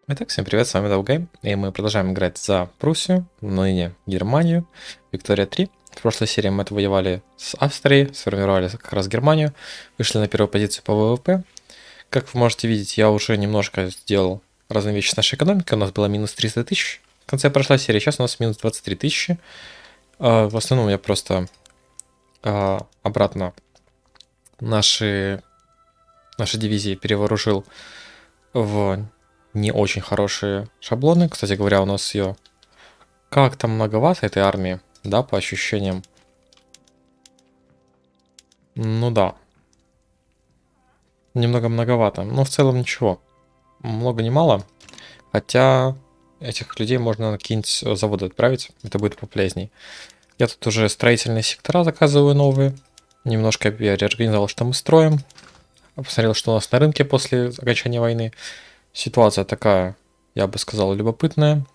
Итак, всем привет, с вами Долгай, и мы продолжаем играть за Пруссию, ныне Германию, Виктория 3. В прошлой серии мы отвоевали с Австрией, сформировали как раз Германию, вышли на первую позицию по ВВП. Как вы можете видеть, я уже немножко сделал разные вещи с нашей экономикой, у нас было минус 300 тысяч в конце прошлой серии, сейчас у нас минус 23 тысячи. В основном я просто обратно наши дивизии перевооружил в не очень хорошие шаблоны. Кстати говоря, у нас ее как-то многовато этой армии, да, по ощущениям. Ну да, немного многовато, но в целом ничего. Много не мало, хотя этих людей можно на какие-нибудь заводы отправить, это будет пополезней. Я тут уже строительные сектора заказываю новые. Немножко я реорганизовал, что мы строим. Посмотрел, что у нас на рынке после окончания войны. Ситуация такая, я бы сказал, любопытная.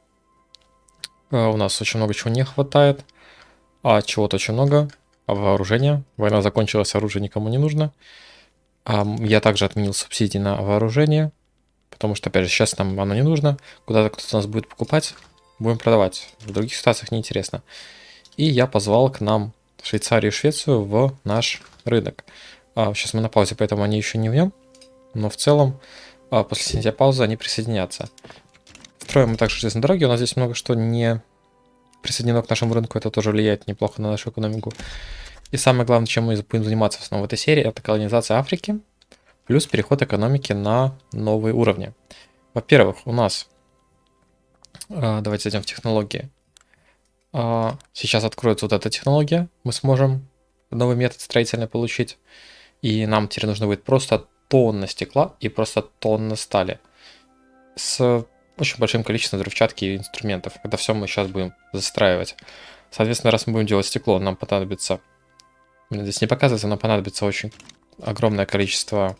У нас очень много чего не хватает, а чего-то очень много. А вооружения. Война закончилась, оружие никому не нужно. Я также отменил субсидии на вооружение, потому что, опять же, сейчас нам оно не нужно. Куда-то кто-то нас будет покупать, будем продавать. В других ситуациях неинтересно. И я позвал к нам Швейцарию и Швецию в наш рынок. Сейчас мы на паузе, поэтому они еще не в нем. Но в целом, после снятия паузы они присоединятся. Строим мы также железные дороги. У нас здесь много что не присоединено к нашему рынку. Это тоже влияет неплохо на нашу экономику. И самое главное, чем мы будем заниматься в основном в этой серии, это колонизация Африки, плюс переход экономики на новые уровни. Во-первых, у нас, давайте зайдем в технологии. Сейчас откроется вот эта технология, мы сможем новый метод строительный получить. И нам теперь нужно будет просто тонна стекла и просто тонна стали. С очень большим количеством взрывчатки и инструментов. Это все мы сейчас будем застраивать. Соответственно, раз мы будем делать стекло, нам понадобится... Здесь не показывается, но понадобится очень огромное количество...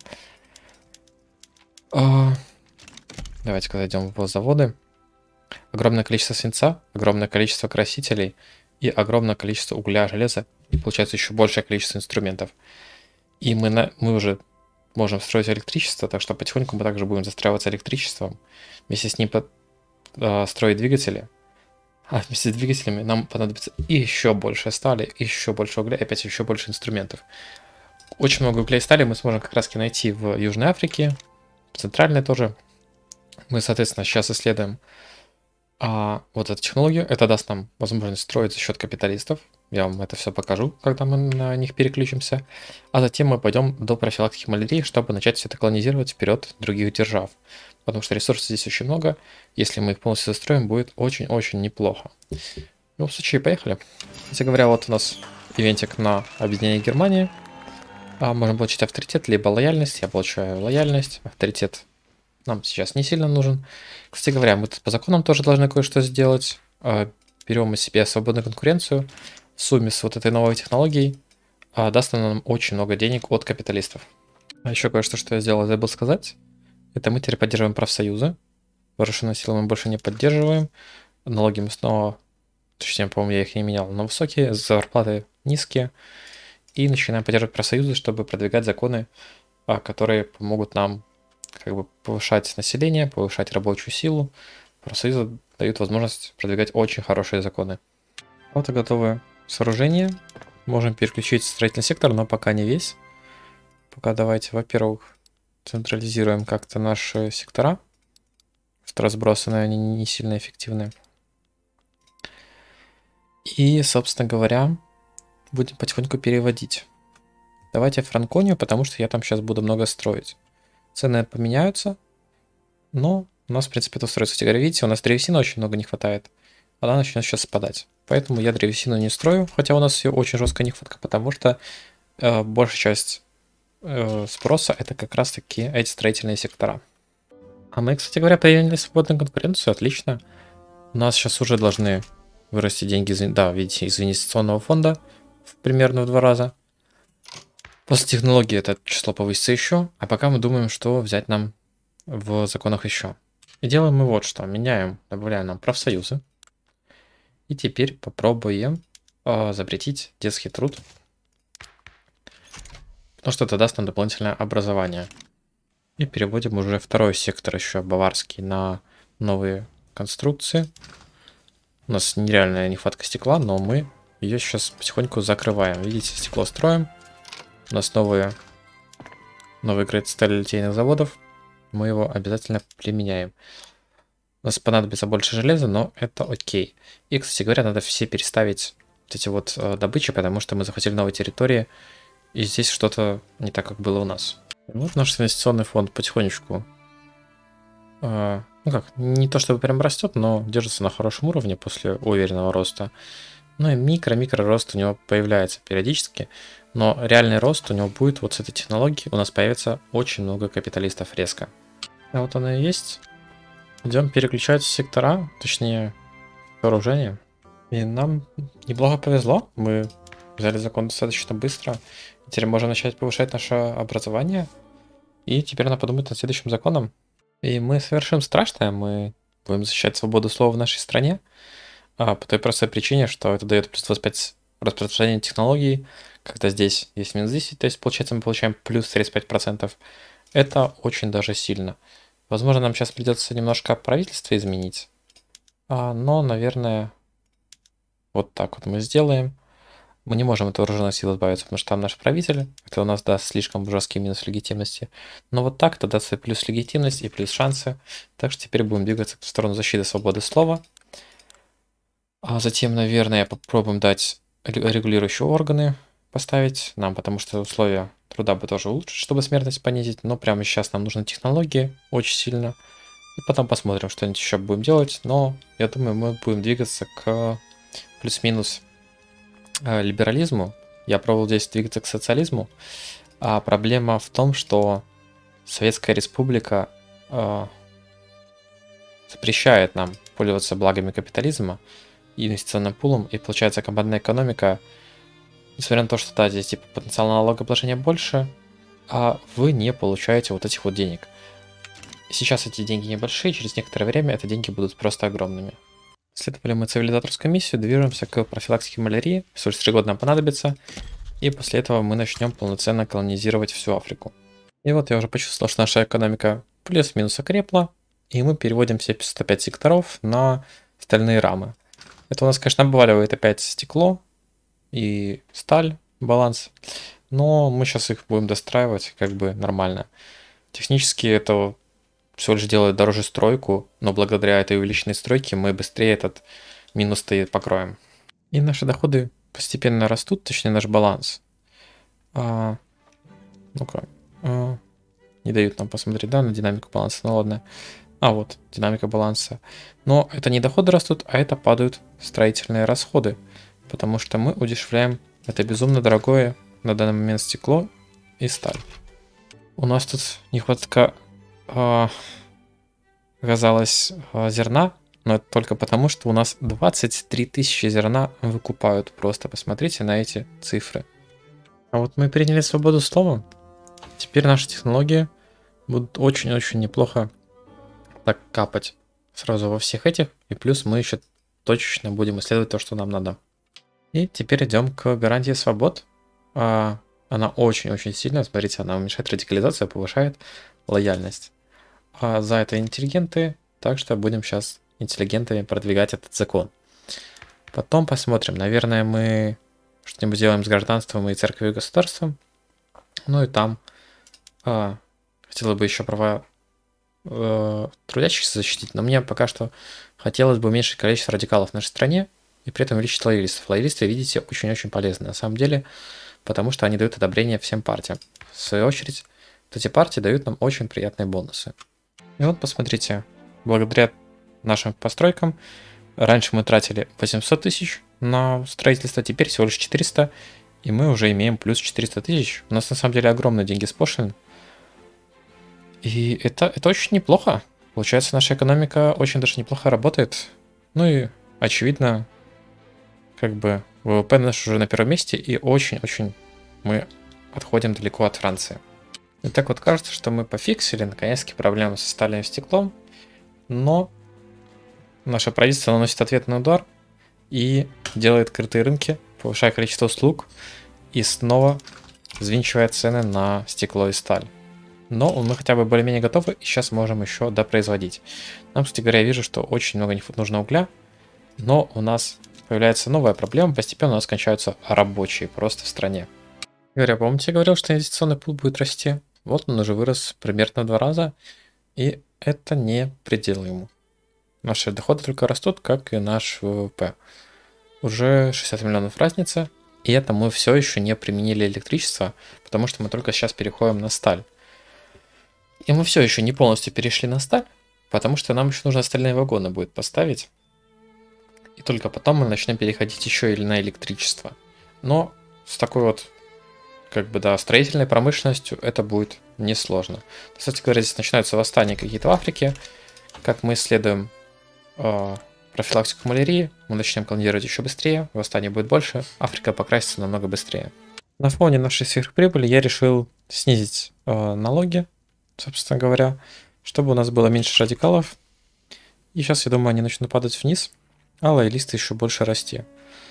Давайте-ка зайдем в заводы. Огромное количество свинца, огромное количество красителей и огромное количество угля, железа. И получается еще большее количество инструментов. И мы уже можем строить электричество, так что потихоньку мы также будем застраиваться электричеством. Вместе с ним строить двигатели. А вместе с двигателями нам понадобится еще больше стали, еще больше угля и опять еще больше инструментов. Очень много угля и стали мы сможем как раз найти в Южной Африке, в Центральной тоже. Мы, соответственно, сейчас исследуем вот эту технологию. Это даст нам возможность строить за счет капиталистов. Я вам это все покажу, когда мы на них переключимся. А затем мы пойдем до профилактики малярии, чтобы начать все это колонизировать вперед других держав. Потому что ресурсов здесь очень много. Если мы их полностью застроим, будет очень-очень неплохо. В любом случае, поехали. Кстати говоря, вот у нас ивентик на объединение Германии. Можем получить авторитет, либо лояльность. Я получаю лояльность. Авторитет нам сейчас не сильно нужен. Кстати говоря, мы тут по законам тоже должны кое-что сделать. Берем мы себе свободную конкуренцию. В сумме с вот этой новой технологией даст нам очень много денег от капиталистов. А еще кое-что, что я сделал, забыл сказать. Это мы теперь поддерживаем профсоюзы. Вооруженные силы мы больше не поддерживаем. Налоги мы снова, точнее, по-моему, я их не менял, но высокие, зарплаты низкие. И начинаем поддерживать профсоюзы, чтобы продвигать законы, которые помогут нам как бы повышать население, повышать рабочую силу. Профсоюзы дают возможность продвигать очень хорошие законы. Вот и готовы сооружения. Можем переключить строительный сектор, но пока не весь. Пока давайте, во-первых, централизируем как-то наши сектора. Что разбросанные, они не сильно эффективны. И, собственно говоря, будем потихоньку переводить. Давайте Франконию, потому что я там сейчас буду много строить. Цены поменяются, но у нас, в принципе, это устроится. Кстати говоря, видите, у нас древесины очень много не хватает. Она начнет сейчас спадать. Поэтому я древесину не строю, хотя у нас ее очень жесткая нехватка, потому что большая часть спроса это как раз таки эти строительные сектора. А мы, кстати говоря, приняли свободную конкуренцию, отлично. У нас сейчас уже должны вырасти деньги, да, видите, из инвестиционного фонда примерно в 2 раза. После технологии это число повысится еще, а пока мы думаем, что взять нам в законах еще. И делаем мы вот что, меняем, добавляем нам профсоюзы. И теперь попробуем запретить детский труд, потому что это даст нам дополнительное образование. И переводим уже второй сектор еще баварский на новые конструкции. У нас нереальная нехватка стекла, но мы ее сейчас потихоньку закрываем. Видите, стекло строим. У нас новый грейд сталелитейных заводов. Мы его обязательно применяем. У нас понадобится больше железа, но это окей. И, кстати говоря, надо все переставить вот эти вот добычи, потому что мы захватили новые территории, и здесь что-то не так, как было у нас. Вот наш инвестиционный фонд потихонечку, ну как, не то чтобы прям растет, но держится на хорошем уровне после уверенного роста. Ну и микро рост у него появляется периодически, но реальный рост у него будет вот с этой технологией. У нас появится очень много капиталистов резко. А вот она и есть. Идем переключать сектора, точнее вооружение. И нам неплохо повезло. Мы взяли закон достаточно быстро. Теперь можем начать повышать наше образование. И теперь надо подумать над следующим законом. И мы совершим страшное. Мы будем защищать свободу слова в нашей стране. По той простой причине, что это дает плюс 25 распространение технологий. Когда здесь есть минус 10, то есть получается мы получаем плюс 35%. Это очень даже сильно. Возможно, нам сейчас придется немножко правительство изменить. Но, наверное, вот так вот мы сделаем. Мы не можем от вооруженных сил избавиться, потому что там наш правитель. Это у нас даст слишком жесткий минус легитимности. Но вот так это даст и плюс легитимность, и плюс шансы. Так что теперь будем двигаться в сторону защиты свободы слова. А затем, наверное, попробуем дать регулирующие органы поставить нам, потому что условия труда бы тоже улучшить, чтобы смертность понизить. Но прямо сейчас нам нужны технологии очень сильно. И потом посмотрим, что-нибудь еще будем делать. Но я думаю, мы будем двигаться к плюс-минус либерализму. Я пробовал здесь двигаться к социализму. А проблема в том, что Советская Республика запрещает нам пользоваться благами капитализма и инвестиционным пулом. И получается командная экономика, несмотря на то, что да, здесь типа потенциал налогообложения больше, а вы не получаете вот этих вот денег. Сейчас эти деньги небольшие, через некоторое время эти деньги будут просто огромными. Исследовали мы цивилизаторскую миссию, движемся к профилактике малярии, всего лишь 3 года нам понадобится, и после этого мы начнем полноценно колонизировать всю Африку. И вот я уже почувствовал, что наша экономика плюс-минус окрепла, и мы переводим все 105 секторов на стальные рамы. Это у нас, конечно, обваливает опять стекло и сталь, баланс, но мы сейчас их будем достраивать как бы нормально. Технически это всего лишь делает дороже стройку, но благодаря этой увеличенной стройке мы быстрее этот минус покроем. И наши доходы постепенно растут, точнее наш баланс. Ну-ка, не дают нам посмотреть, да, на динамику баланса, ну ладно. Вот, динамика баланса. Но это не доходы растут, а это падают строительные расходы, потому что мы удешевляем это безумно дорогое на данный момент стекло и сталь. У нас тут нехватка оказалось зерна, но это только потому, что у нас 23 тысячи зерна выкупают. Просто посмотрите на эти цифры. А вот мы приняли свободу слова. Теперь наши технологии будут очень-очень неплохо так капать сразу во всех этих. И плюс мы еще точечно будем исследовать то, что нам надо. И теперь идем к гарантии свобод. Она очень-очень сильная. Смотрите, она уменьшает радикализацию, повышает лояльность. За это интеллигенты, так что будем сейчас интеллигентами продвигать этот закон. Потом посмотрим. Наверное, мы что-нибудь сделаем с гражданством и церковью и государством. Ну и там хотела бы еще права трудящихся защитить, но мне пока что хотелось бы уменьшить количество радикалов в нашей стране и при этом увеличить лоялистов. Лоялисты, видите, очень-очень полезны на самом деле, потому что они дают одобрение всем партиям. В свою очередь, вот эти партии дают нам очень приятные бонусы. И вот посмотрите, благодаря нашим постройкам, раньше мы тратили 800 тысяч на строительство, теперь всего лишь 400, и мы уже имеем плюс 400 тысяч. У нас на самом деле огромные деньги с пошлин. И это очень неплохо. Получается, наша экономика очень даже неплохо работает. Ну и, очевидно, как бы ВВП наш уже на первом месте, и очень-очень мы отходим далеко от Франции. И так вот кажется, что мы пофиксили наконец-таки проблему со стальным стеклом, но наше правительство наносит ответный удар и делает крытые рынки, повышая количество услуг и снова взвинчивает цены на стекло и сталь. Но мы хотя бы более-менее готовы, и сейчас можем еще допроизводить. Нам, кстати говоря, я вижу, что очень много нужно угля, но у нас появляется новая проблема, постепенно у нас кончаются рабочие просто в стране. Говоря, помните, я говорил, что инвестиционный пул будет расти? Вот он уже вырос примерно в 2 раза, и это не предел ему. Наши доходы только растут, как и наш ВВП. Уже 60 миллионов разница, и это мы все еще не применили электричество, потому что мы только сейчас переходим на сталь. И мы все еще не полностью перешли на сталь, потому что нам еще нужно остальные вагоны будет поставить. И только потом мы начнем переходить еще и на электричество. Но с такой вот, как бы, да, строительной промышленностью это будет несложно. Кстати говоря, здесь начинаются восстания какие-то в Африке. Как мы исследуем профилактику малярии, мы начнем колонизировать еще быстрее, восстание будет больше, Африка покрасится намного быстрее. На фоне нашей сверхприбыли я решил снизить налоги, собственно говоря, чтобы у нас было меньше радикалов. И сейчас, я думаю, они начнут падать вниз, а лоялисты еще больше расти.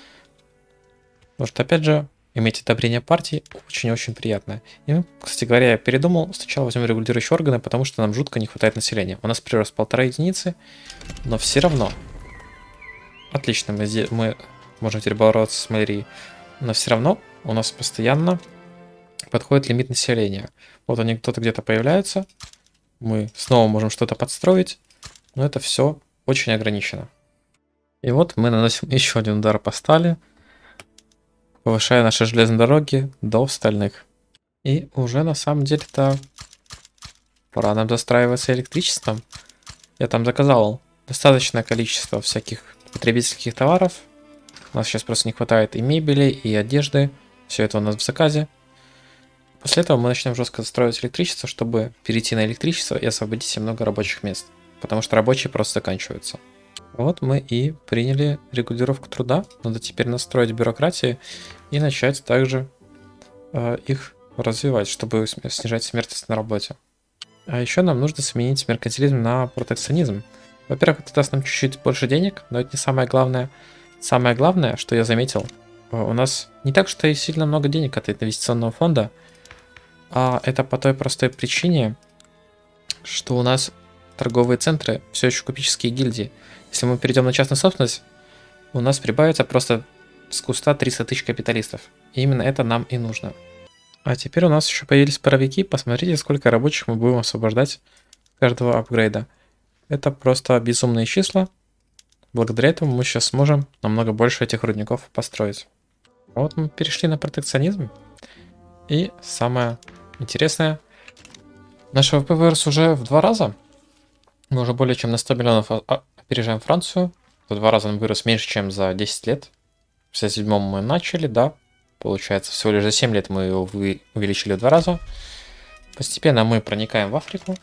Потому что, опять же, иметь одобрение партии очень-очень приятно. И, кстати говоря, я передумал, сначала возьмем регулирующие органы, потому что нам жутко не хватает населения. У нас прирост 1,5 единицы, но все равно. Отлично, мы можем теперь бороться с малярией. Но все равно у нас постоянно подходит лимит населения. Вот они кто-то где-то появляются, мы снова можем что-то подстроить, но это все очень ограничено. И вот мы наносим еще один удар по стали, повышая наши железные дороги до стальных. И уже на самом деле-то пора нам застраиваться электричеством. Я там заказал достаточное количество всяких потребительских товаров. У нас сейчас просто не хватает и мебели, и одежды. Все это у нас в заказе. После этого мы начнем жестко застраивать электричество, чтобы перейти на электричество и освободить себе много рабочих мест. Потому что рабочие просто заканчиваются. Вот мы и приняли регулировку труда. Надо теперь настроить бюрократии и начать также их развивать, чтобы снижать смертность на работе. А еще нам нужно сменить меркантилизм на протекционизм. Во-первых, это даст нам чуть-чуть больше денег, но это не самое главное. Самое главное, что я заметил, у нас не так, что и сильно много денег от инвестиционного фонда, а это по той простой причине, что у нас торговые центры все еще купеческие гильдии. Если мы перейдем на частную собственность, у нас прибавится просто с куста 300 тысяч капиталистов. И именно это нам и нужно. А теперь у нас еще появились паровики. Посмотрите, сколько рабочих мы будем освобождать с каждого апгрейда. Это просто безумные числа. Благодаря этому мы сейчас сможем намного больше этих рудников построить. А вот мы перешли на протекционизм. И самое интересное, наш ВВП вырос уже в 2 раза. Мы уже более чем на 100 миллионов опережаем Францию. В 2 раза он вырос меньше, чем за 10 лет. В 67-м мы начали, да. Получается, всего лишь за 7 лет мы его увеличили в 2 раза. Постепенно мы проникаем в Африку.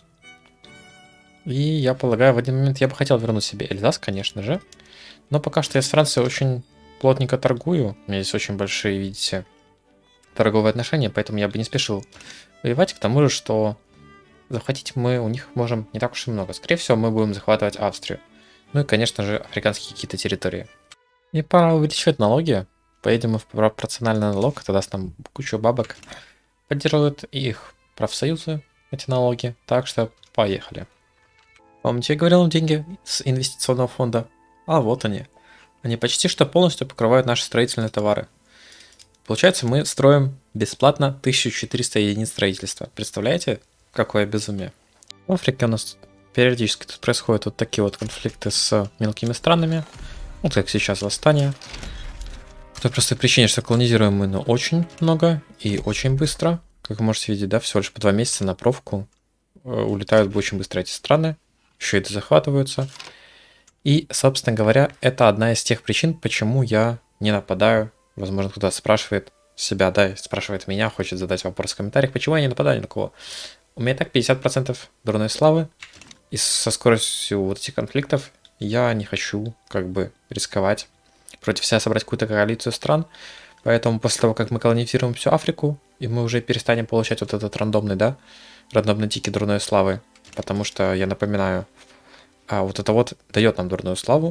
И я полагаю, в один момент я бы хотел вернуть себе Эльзас, конечно же. Но пока что я с Францией очень плотненько торгую. У меня здесь очень большие, видите, торговые отношения, поэтому я бы не спешил воевать. К тому же, что захватить мы у них можем не так уж и много. Скорее всего, мы будем захватывать Австрию. Ну и, конечно же, африканские какие-то территории. И пора увеличивать налоги. Поедем мы в пропорциональный налог, это даст нам кучу бабок. Поддерживают и их профсоюзы, эти налоги. Так что поехали. Помните, я говорил, деньги с инвестиционного фонда? А вот они. Они почти что полностью покрывают наши строительные товары. Получается, мы строим бесплатно 1400 единиц строительства. Представляете, какое безумие? В Африке у нас периодически тут происходят вот такие вот конфликты с мелкими странами. Вот как сейчас восстание. По той простой причине, что колонизируем мы очень много и очень быстро. Как вы можете видеть, да, всего лишь по 2 месяца на профку улетают очень быстро эти страны. Еще и захватываются. И, собственно говоря, это одна из тех причин, почему я не нападаю. Возможно, кто-то спрашивает себя, да, спрашивает меня, хочет задать вопрос в комментариях, почему я не нападаю ни на кого. У меня так 50% дурной славы. И со скоростью вот этих конфликтов я не хочу как бы рисковать против себя собрать какую-то коалицию стран. Поэтому после того, как мы колонизируем всю Африку, и мы уже перестанем получать вот этот рандомный, да, рандомный тики дурной славы. Потому что, я напоминаю, вот это вот дает нам дурную славу.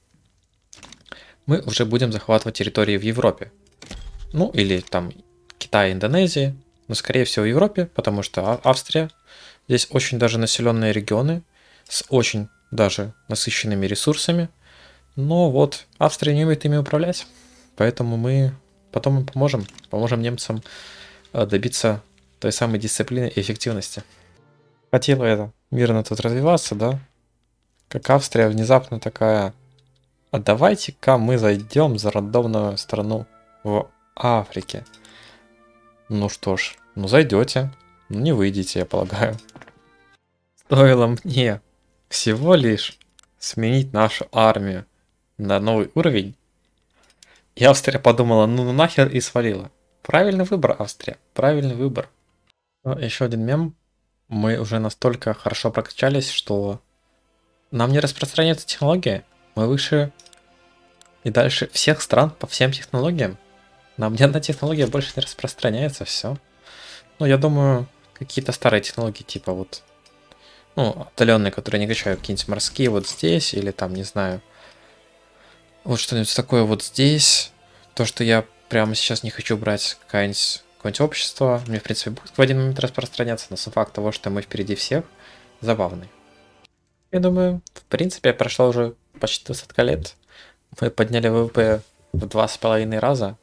Мы уже будем захватывать территории в Европе. Ну, или там Китай, Индонезия. Но, скорее всего, в Европе, потому что Австрия Здесь очень даже населенные регионы с очень даже насыщенными ресурсами. Но вот Австрия не умеет ими управлять. Поэтому мы потом им поможем немцам добиться той самой дисциплины и эффективности. Хотела это мирно тут развиваться, да? Как Австрия внезапно такая: а давайте-ка мы зайдем за рандомную страну в Африке. Ну что ж, ну зайдете, ну не выйдете, я полагаю. Стоило мне всего лишь сменить нашу армию на новый уровень, и Австрия подумала: ну нахер, и свалила. Правильный выбор, Австрия, правильный выбор. Еще один мем. Мы уже настолько хорошо прокачались, что нам не распространяется технология. Мы выше и дальше всех стран по всем технологиям. Нам ни одна технология больше не распространяется, все. Ну, я думаю, какие-то старые технологии, типа вот, ну, отдаленные, которые не качают, какие-нибудь морские вот здесь, или там, не знаю, вот что-нибудь такое вот здесь. То, что я прямо сейчас не хочу брать какое-нибудь общество, мне, в принципе, будет в один момент распространяться, но сам факт того, что мы впереди всех, забавный. Я думаю, в принципе, прошло уже почти 20 лет. Мы подняли ВВП в 2,5 раза.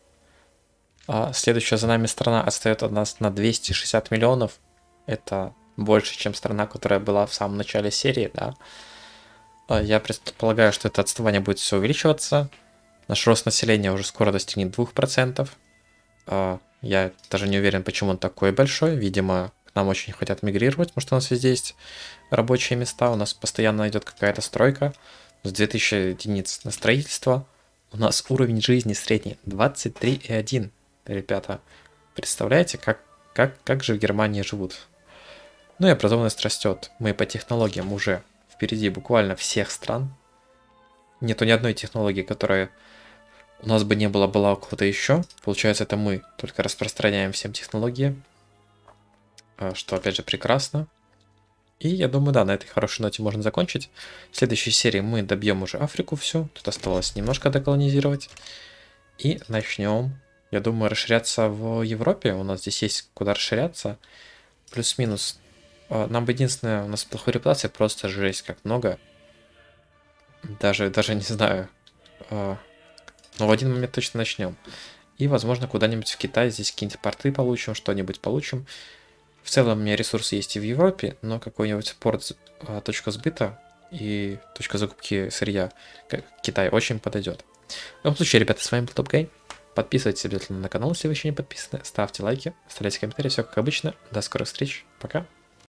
А следующая за нами страна отстает от нас на 260 миллионов. Это больше, чем страна, которая была в самом начале серии, да. Я предполагаю, что это отставание будет все увеличиваться. Наш рост населения уже скоро достигнет 2%. Я даже не уверен, почему он такой большой. Видимо, к нам очень хотят мигрировать, потому что у нас везде есть рабочие места. У нас постоянно идет какая-то стройка. С 2000 единиц на строительство. У нас уровень жизни средний 23,1. Ребята, представляете, как же в Германии живут? Ну и образованность растет. Мы по технологиям уже впереди буквально всех стран. Нету ни одной технологии, которая у нас бы не было, была у кого-то еще. Получается, это мы только распространяем всем технологии. Что, опять же, прекрасно. И я думаю, да, на этой хорошей ноте можно закончить. В следующей серии мы добьем уже Африку всю. Тут осталось немножко доколонизировать. И начнем, я думаю, расширяться в Европе. У нас здесь есть куда расширяться. Плюс-минус. Нам бы единственное, у нас плохой репутация, просто жесть как много. Даже не знаю. Но в один момент точно начнем. И, возможно, куда-нибудь в Китай здесь какие-нибудь порты получим, что-нибудь получим. В целом у меня ресурсы есть и в Европе, но какой-нибудь порт, точка сбыта и точка закупки сырья Китай очень подойдет. В любом случае, ребята, с вами был TopGame. Подписывайтесь обязательно на канал, если вы еще не подписаны. Ставьте лайки, оставляйте комментарии, все как обычно. До скорых встреч. Пока.